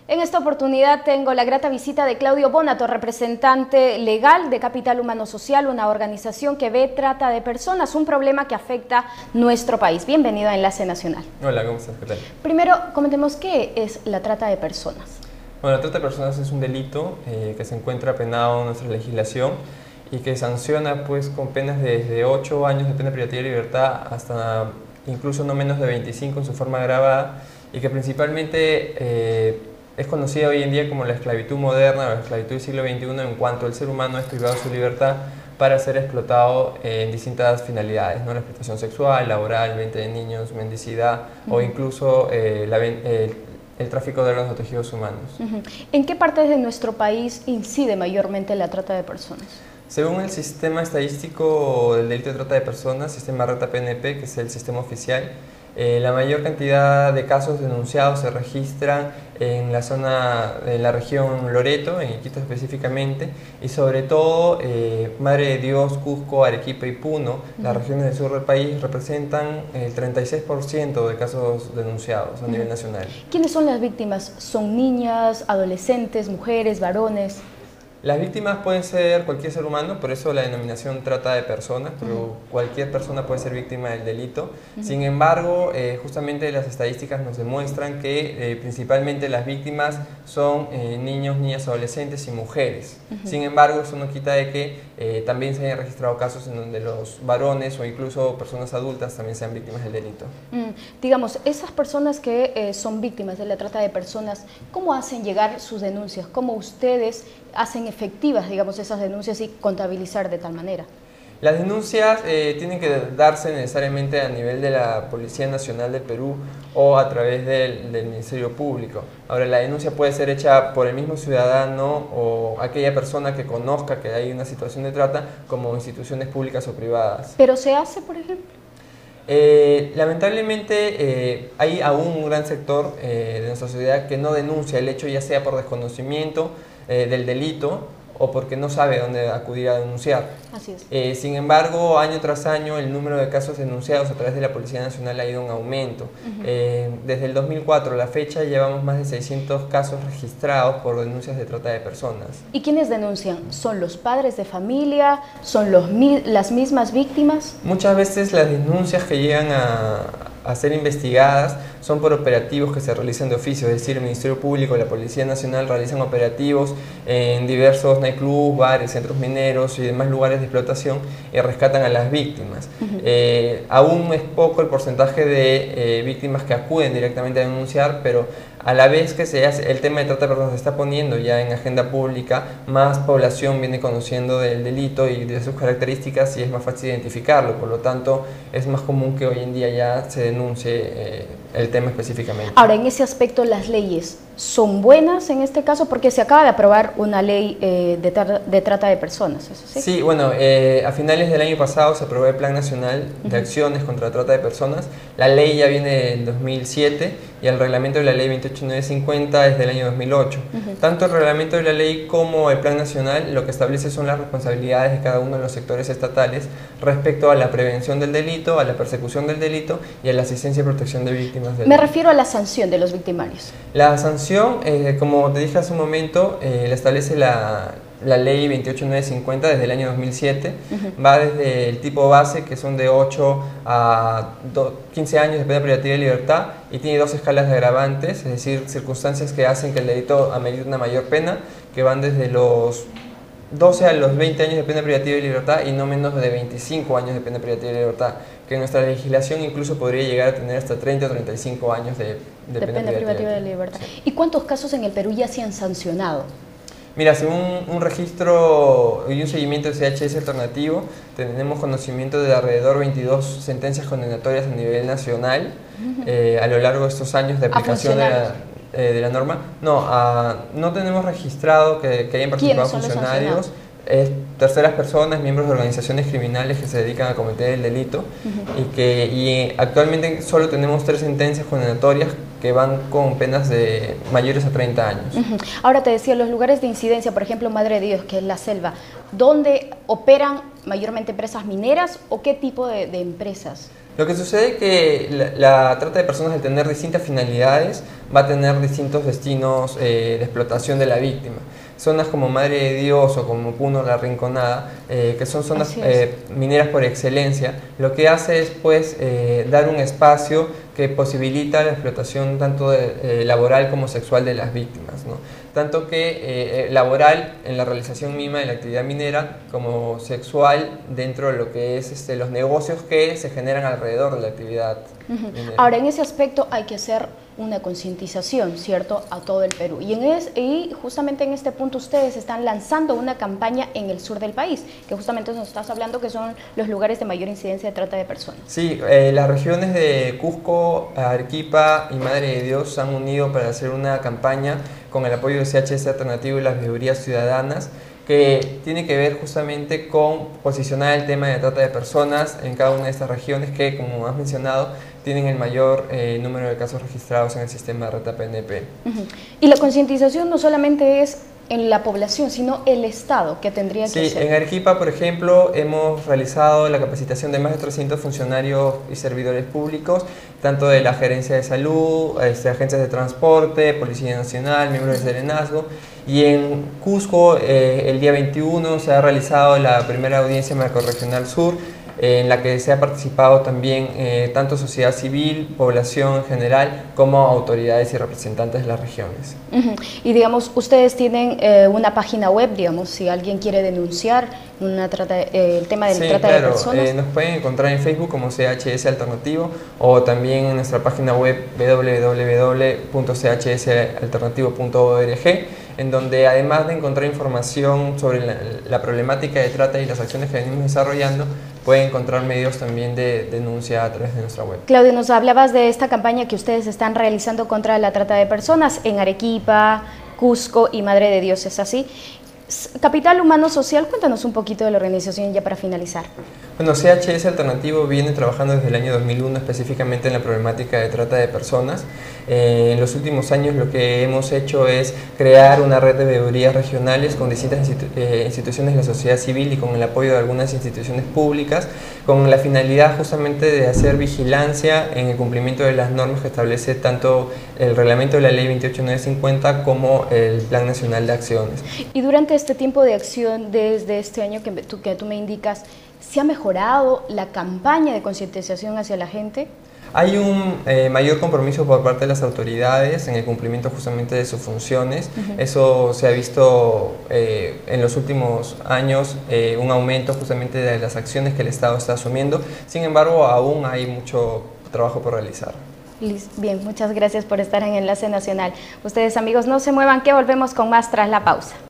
En esta oportunidad tengo la grata visita de Claudio Bonato, representante legal de Capital Humano Social, una organización que ve trata de personas, un problema que afecta nuestro país. Bienvenido a Enlace Nacional. Hola, ¿cómo estás? ¿Qué tal? Primero, comentemos qué es la trata de personas. Bueno, la trata de personas es un delito que se encuentra penado en nuestra legislación y que sanciona pues con penas de desde 8 años de pena privativa de libertad hasta incluso no menos de 25 en su forma agravada, y que principalmente es conocida hoy en día como la esclavitud moderna o la esclavitud del siglo XXI, en cuanto el ser humano es privado de su libertad para ser explotado en distintas finalidades, ¿no? La explotación sexual, laboral, venta de niños, mendicidad o incluso el tráfico de órganos o tejidos humanos. ¿En qué partes de nuestro país incide mayormente la trata de personas? Según el sistema estadístico del delito de trata de personas, sistema RATA-PNP, que es el sistema oficial, la mayor cantidad de casos denunciados se registran en la zona, en la región Loreto, en Iquitos específicamente, y sobre todo Madre de Dios, Cusco, Arequipa y Puno, las regiones del sur del país, representan el 36% de casos denunciados a nivel nacional. ¿Quiénes son las víctimas? ¿Son niñas, adolescentes, mujeres, varones? Las víctimas pueden ser cualquier ser humano, por eso la denominación trata de personas, pero cualquier persona puede ser víctima del delito. Sin embargo, justamente las estadísticas nos demuestran que principalmente las víctimas son niños, niñas, adolescentes y mujeres. Sin embargo, eso no quita de que también se hayan registrado casos en donde los varones o incluso personas adultas también sean víctimas del delito. Digamos, esas personas que son víctimas de la trata de personas, ¿cómo hacen llegar sus denuncias? ¿Cómo ustedes hacen efectivas, digamos, esas denuncias y contabilizar de tal manera? Las denuncias tienen que darse necesariamente a nivel de la Policía Nacional del Perú o a través del Ministerio Público. Ahora, la denuncia puede ser hecha por el mismo ciudadano o aquella persona que conozca que hay una situación de trata, como instituciones públicas o privadas. ¿Pero se hace, por ejemplo? Lamentablemente hay aún un gran sector de nuestra sociedad que no denuncia el hecho, ya sea por desconocimiento del delito o porque no sabe dónde acudir a denunciar. Así es. Sin embargo, año tras año el número de casos denunciados a través de la Policía Nacional ha ido en aumento. Desde el 2004 a la fecha llevamos más de 600 casos registrados por denuncias de trata de personas. ¿Y quiénes denuncian? ¿Son los padres de familia? ¿Son las mismas víctimas? Muchas veces las denuncias que llegan a ser investigadas son por operativos que se realizan de oficio, es decir, el Ministerio Público y la Policía Nacional realizan operativos en diversos nightclubs, bares, centros mineros y demás lugares de explotación y rescatan a las víctimas. Aún es poco el porcentaje de víctimas que acuden directamente a denunciar, pero a la vez que el tema de trata de personas se está poniendo ya en agenda pública, más población viene conociendo del delito y de sus características y es más fácil identificarlo. Por lo tanto, es más común que hoy en día ya se denuncie el tema específicamente. Ahora, en ese aspecto, ¿las leyes son buenas en este caso? Porque se acaba de aprobar una ley de trata de personas, ¿eso sí? Sí, bueno, a finales del año pasado se aprobó el Plan Nacional de Acciones contra la Trata de Personas. La ley ya viene del 2007 y el reglamento de la ley 28950 es del año 2008. Tanto el reglamento de la ley como el Plan Nacional lo que establece son las responsabilidades de cada uno de los sectores estatales respecto a la prevención del delito, a la persecución del delito y a la asistencia y protección de víctimas del delito. Me refiero a la sanción de los victimarios. La sanción, como te dije hace un momento, la establece la ley 28950 desde el año 2007, va desde el tipo base, que son de 8 a 15 años de pena privativa de libertad, y tiene 2 escalas de agravantes, es decir, circunstancias que hacen que el delito amerite una mayor pena, que van desde los 12 a los 20 años de pena privativa de libertad y no menos de 25 años de pena privativa de libertad, que en nuestra legislación incluso podría llegar a tener hasta 30 o 35 años de pena privativa de libertad. Sí. ¿Y cuántos casos en el Perú ya se han sancionado? Mira, según un registro y un seguimiento de CHS alternativo, tenemos conocimiento de alrededor de 22 sentencias condenatorias a nivel nacional a lo largo de estos años de aplicación de la norma. No tenemos registrado que hayan participado funcionarios, terceras personas, miembros de organizaciones criminales que se dedican a cometer el delito, y actualmente solo tenemos 3 sentencias condenatorias que van con penas de mayores a 30 años. Ahora te decía, los lugares de incidencia, por ejemplo, Madre de Dios, que es la selva, ¿dónde operan mayormente empresas mineras o qué tipo de empresas? Lo que sucede es que la trata de personas, al tener distintas finalidades, va a tener distintos destinos de explotación de la víctima. Zonas como Madre de Dios o como Puno La Rinconada, que son zonas mineras por excelencia, lo que hace es pues dar un espacio que posibilita la explotación tanto laboral como sexual de las víctimas, ¿no? Tanto que laboral en la realización misma de la actividad minera, como sexual dentro de lo que es los negocios que se generan alrededor de la actividad minera. Ahora, en ese aspecto hay que hacer una concientización, ¿cierto?, a todo el Perú. Y justamente en este punto ustedes están lanzando una campaña en el sur del país, que justamente nos estás hablando que son los lugares de mayor incidencia de trata de personas. Sí, las regiones de Cusco, Arequipa y Madre de Dios se han unido para hacer una campaña con el apoyo de CHS Alternativo y las veedurías ciudadanas, que tiene que ver justamente con posicionar el tema de trata de personas en cada una de estas regiones que, como has mencionado, tienen el mayor número de casos registrados en el sistema de RETA PNP. Y la concientización no solamente es en la población, sino el Estado que tendría que hacer. Sí, en Arequipa, por ejemplo, hemos realizado la capacitación de más de 300 funcionarios y servidores públicos, tanto de la Gerencia de Salud, agencias de transporte, Policía Nacional, miembros de Serenazgo. Y en Cusco, el día 21, se ha realizado la primera audiencia Macrorregional Sur, en la que se ha participado también tanto sociedad civil, población en general, como autoridades y representantes de las regiones. Y digamos, ustedes tienen una página web, digamos, si alguien quiere denunciar el tema del trata de personas. Nos pueden encontrar en Facebook como CHS Alternativo o también en nuestra página web www.chsalternativo.org, en donde además de encontrar información sobre la problemática de trata y las acciones que venimos desarrollando, pueden encontrar medios también de denuncia a través de nuestra web. Claudio, nos hablabas de esta campaña que ustedes están realizando contra la trata de personas en Arequipa, Cusco y Madre de Dios, ¿es así? Capital Humano Social, cuéntanos un poquito de la organización ya para finalizar. Bueno, CHS Alternativo viene trabajando desde el año 2001 específicamente en la problemática de trata de personas. En los últimos años lo que hemos hecho es crear una red de veedurías regionales con distintas instituciones de la sociedad civil y con el apoyo de algunas instituciones públicas, con la finalidad justamente de hacer vigilancia en el cumplimiento de las normas que establece tanto el reglamento de la Ley 28950 como el Plan Nacional de Acciones. Y durante este tiempo de acción, desde este año que tú me indicas, ¿se ha mejorado la campaña de concientización hacia la gente? Hay un mayor compromiso por parte de las autoridades en el cumplimiento justamente de sus funciones. Eso se ha visto en los últimos años, un aumento justamente de las acciones que el Estado está asumiendo. Sin embargo, aún hay mucho trabajo por realizar. Bien, muchas gracias por estar en Enlace Nacional. Ustedes, amigos, no se muevan, que volvemos con más tras la pausa.